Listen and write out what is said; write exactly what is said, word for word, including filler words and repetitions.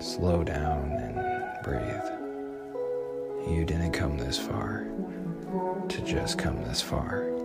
Slow down and breathe. You didn't come this far to just come this far.